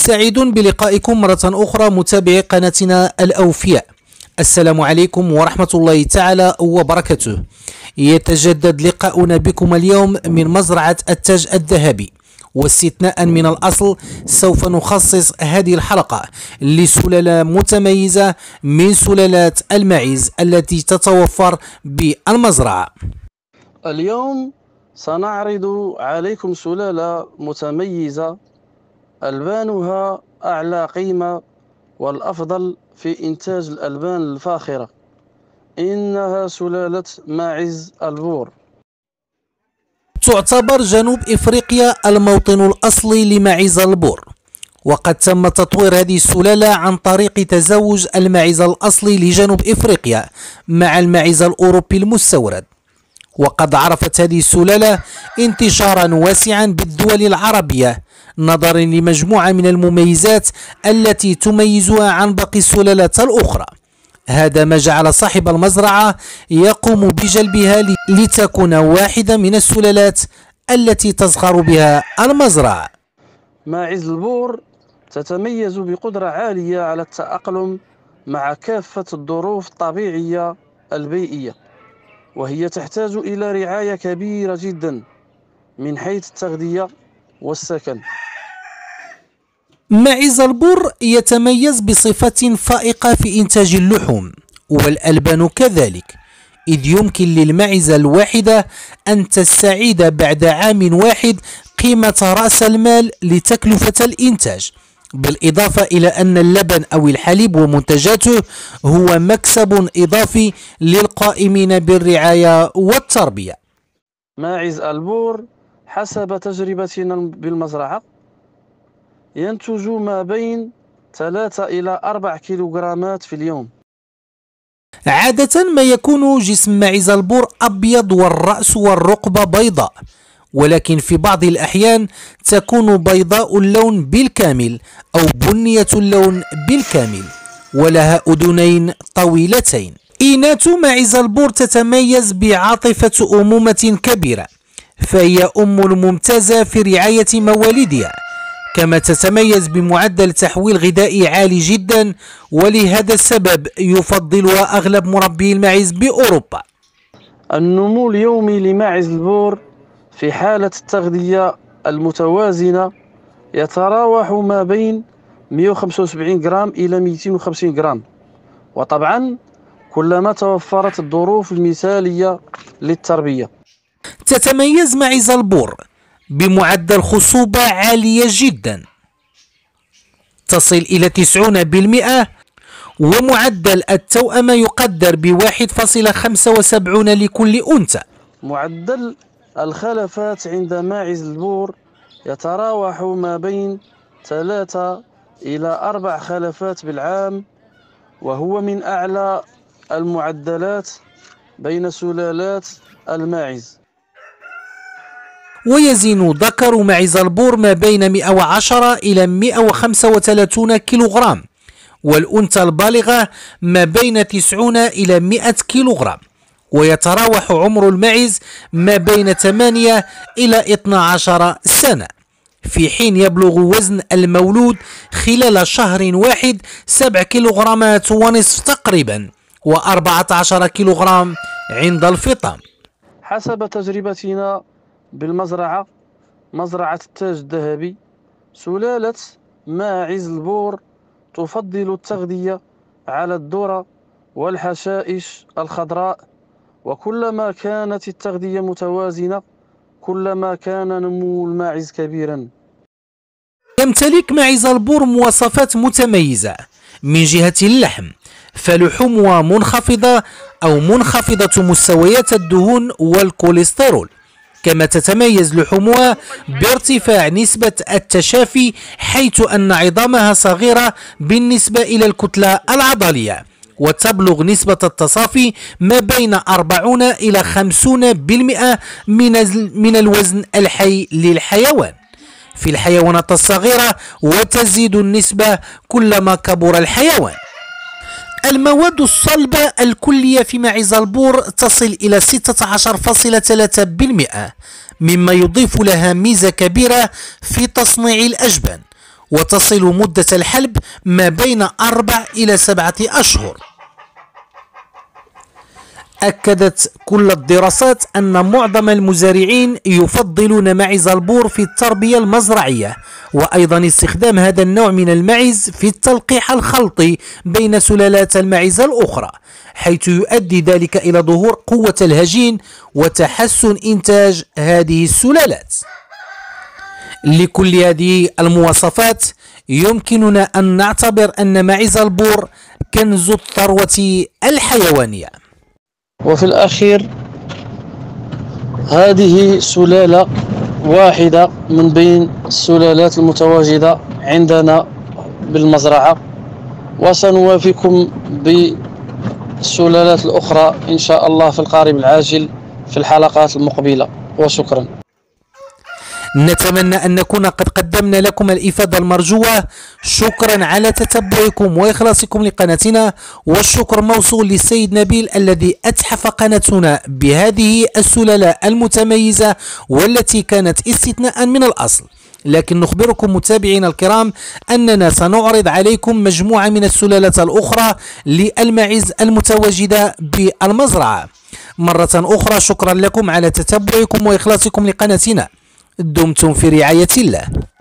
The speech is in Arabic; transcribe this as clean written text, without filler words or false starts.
سعيد بلقائكم مرة أخرى متابعي قناتنا الأوفياء. السلام عليكم ورحمة الله تعالى وبركاته. يتجدد لقاؤنا بكم اليوم من مزرعة التاج الذهبي، واستثناء من الأصل سوف نخصص هذه الحلقة لسلالة متميزة من سلالات الماعز التي تتوفر بالمزرعة. اليوم سنعرض عليكم سلالة متميزة ألبانها أعلى قيمة والأفضل في إنتاج الألبان الفاخرة. إنها سلالة ماعز البور. تعتبر جنوب إفريقيا الموطن الأصلي لماعز البور، وقد تم تطوير هذه السلالة عن طريق تزاوج الماعز الأصلي لجنوب إفريقيا مع الماعز الأوروبي المستورد. وقد عرفت هذه السلالة انتشارا واسعا بالدول العربية نظرا لمجموعة من المميزات التي تميزها عن باقي السلالات الأخرى. هذا ما جعل صاحب المزرعة يقوم بجلبها لتكون واحدة من السلالات التي تزخر بها المزرعة. ماعز البور تتميز بقدرة عالية على التأقلم مع كافة الظروف الطبيعية البيئية، وهي تحتاج إلى رعاية كبيرة جدا من حيث التغذية والسكن. ماعز البور يتميز بصفة فائقة في إنتاج اللحوم والألبان كذلك، إذ يمكن للماعز الواحدة أن تستعيد بعد عام واحد قيمة رأس المال لتكلفة الإنتاج، بالإضافة إلى أن اللبن أو الحليب ومنتجاته هو مكسب إضافي للقائمين بالرعاية والتربية. ماعز البور حسب تجربتنا بالمزرعة ينتج ما بين 3 إلى 4 كيلوغرامات في اليوم. عادة ما يكون جسم ماعز البور أبيض والرأس والرقبة بيضاء، ولكن في بعض الأحيان تكون بيضاء اللون بالكامل أو بنية اللون بالكامل، ولها أذنين طويلتين. إناث ماعز البور تتميز بعاطفة أمومة كبيرة، فهي أم ممتازة في رعاية مواليدها، كما تتميز بمعدل تحويل غذائي عالي جدا، ولهذا السبب يفضلها أغلب مربي الماعز بأوروبا. النمو اليومي لماعز البور في حالة التغذية المتوازنة يتراوح ما بين 175 جرام إلى 250 جرام، وطبعا كلما توفرت الظروف المثالية للتربية. تتميز ماعز البور بمعدل خصوبة عالية جدا تصل إلى 90%، ومعدل التوأمة يقدر ب1.75 لكل أنثى. معدل الخلفات عند ماعز البور يتراوح ما بين 3 إلى 4 خلفات بالعام، وهو من أعلى المعدلات بين سلالات الماعز. ويزن ذكر ماعز البور ما بين 110 إلى 135 كيلوغرام، والأنثى البالغة ما بين 90 إلى 100 كيلوغرام، ويتراوح عمر الماعز ما بين 8 إلى 12 سنة، في حين يبلغ وزن المولود خلال شهر واحد 7 كيلوغرامات ونصف تقريبا، و14 كيلوغرام عند الفطام. حسب تجربتنا بالمزرعة، مزرعة التاج الذهبي، سلالة ماعز البور تفضل التغذية على الذرة والحشائش الخضراء، وكلما كانت التغذية متوازنة كلما كان نمو الماعز كبيرا. يمتلك ماعز البور مواصفات متميزة من جهة اللحم، فلحومها منخفضة أو منخفضة مستويات الدهون والكوليسترول، كما تتميز لحومها بارتفاع نسبة التشافي، حيث أن عظامها صغيرة بالنسبة إلى الكتلة العضلية، وتبلغ نسبة التصافي ما بين 40 إلى 50% من الوزن الحي للحيوان في الحيوانات الصغيرة، وتزيد النسبة كلما كبر الحيوان. المواد الصلبة الكلية في ماعز البور تصل إلى 16.3%، مما يضيف لها ميزة كبيرة في تصنيع الأجبان، وتصل مدة الحلب ما بين 4 إلى 7 أشهر. أكدت كل الدراسات أن معظم المزارعين يفضلون معز البور في التربية المزرعية، وأيضا استخدام هذا النوع من المعز في التلقيح الخلطي بين سلالات المعز الأخرى، حيث يؤدي ذلك إلى ظهور قوة الهجين وتحسن إنتاج هذه السلالات. لكل هذه المواصفات يمكننا أن نعتبر أن معز البور كنز الثروة الحيوانية. وفي الأخير هذه سلالة واحدة من بين السلالات المتواجدة عندنا بالمزرعة، وسنوافيكم بالسلالات الأخرى إن شاء الله في القريب العاجل في الحلقات المقبلة، وشكرا. نتمنى أن نكون قد قدمنا لكم الإفادة المرجوة. شكرا على تتبعكم وإخلاصكم لقناتنا، والشكر موصول للسيد نبيل الذي أتحف قناتنا بهذه السلالة المتميزة والتي كانت استثناء من الأصل. لكن نخبركم متابعينا الكرام أننا سنعرض عليكم مجموعة من السلالات الأخرى للمعز المتواجدة بالمزرعة. مرة أخرى شكرا لكم على تتبعكم وإخلاصكم لقناتنا. دمتم في رعاية الله.